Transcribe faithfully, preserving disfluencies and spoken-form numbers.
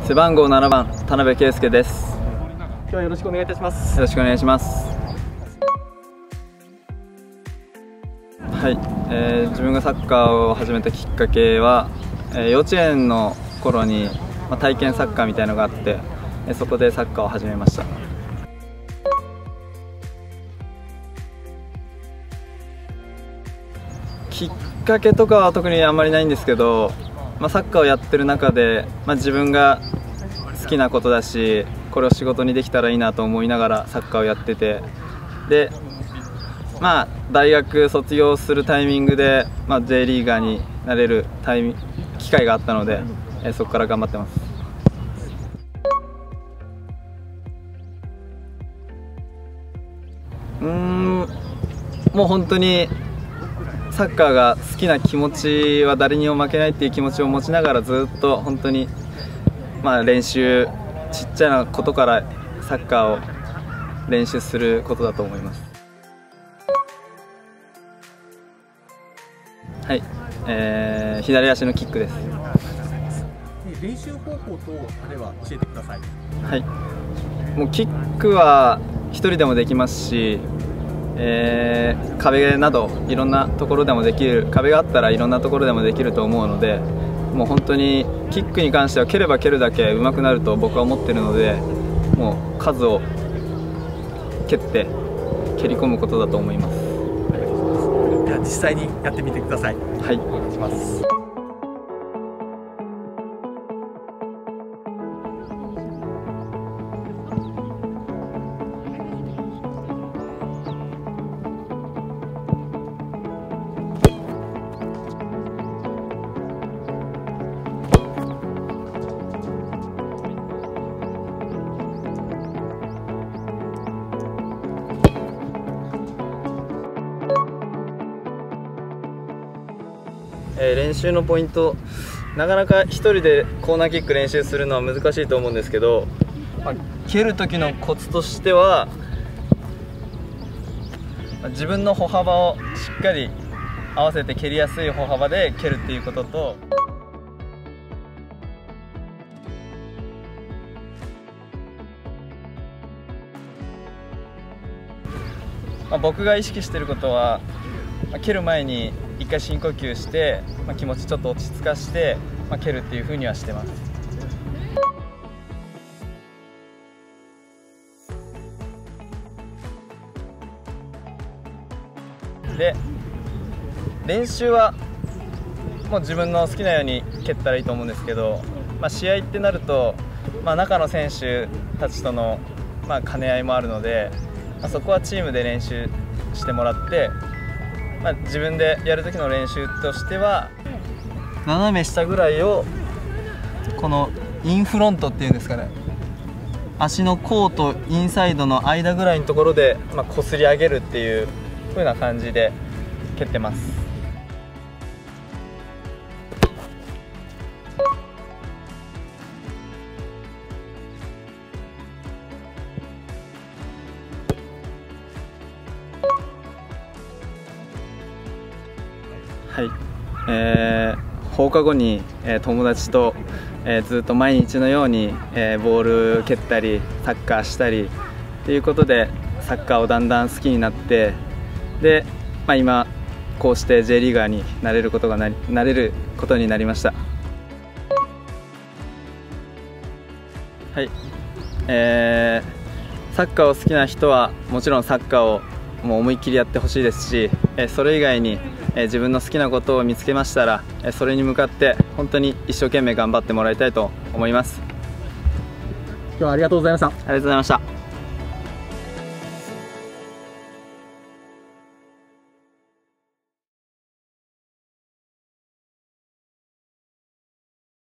背番号ななばん田辺圭介です。 今日はよろしくお願いいたします。 よろしくお願いします。はい、えー、自分がサッカーを始めたきっかけは、えー、幼稚園の頃に、まあ、体験サッカーみたいのがあって、えー、そこでサッカーを始めました。きっかけとかは特にあんまりないんですけど、まあ、サッカーをやってる中で、まあ、自分が好きなことだし、これを仕事にできたらいいなと思いながらサッカーをやってて、で、まあ、大学卒業するタイミングで、まあ、J リーガーになれるタイミ機会があったので、えそこから頑張ってます。うーんもう本当にサッカーが好きな気持ちは誰にも負けないっていう気持ちを持ちながら、ずっと本当に、まあ、練習、ちっちゃなことからサッカーを練習することだと思います。はい、えー、左足のキックです。 練習方法とあれは教えてください。 はい、もうキックは一人でもできますし、えー、壁などいろんなところでもできる、壁があったらいろんなところでもできると思うので、もう本当にキックに関しては蹴れば蹴るだけ上手くなると僕は思っているので、もう数を蹴って蹴り込むことだと思います。 では実際にやってみてください。 はい、 お願いします。 えー、練習のポイント、なかなか一人でコーナーキック練習するのは難しいと思うんですけど、まあ、蹴る時のコツとしては、まあ、自分の歩幅をしっかり合わせて蹴りやすい歩幅で蹴るっていうことと、まあ、僕が意識していることは、まあ、蹴る前に一回深呼吸して、まあ、気持ちちょっと落ち着かして、まあ、蹴るっていう風にはしてます。で、練習はもう自分の好きなように蹴ったらいいと思うんですけど、まあ、試合ってなると、まあ、中の選手たちとの、まあ、兼ね合いもあるので、まあ、そこはチームで練習してもらって、まあ、自分でやる時の練習としては、斜め下ぐらいをこのインフロントっていうんですかね、足の甲とインサイドの間ぐらいのところで、まあ、こすり上げるっていう風な感じで蹴ってます。はい、えー、放課後に、えー、友達と、えー、ずっと毎日のように、えー、ボール蹴ったりサッカーしたりということで、サッカーをだんだん好きになって、で、まあ、今こうして J リーガーになれることがなりなれることになりました。はい、えー、サッカーを好きな人はもちろんサッカーをもう思いっきりやってほしいですし、えー、それ以外にえ自分の好きなことを見つけましたら、えそれに向かって本当に一生懸命頑張ってもらいたいと思います。 今日はありがとうございました。ありがとうございました。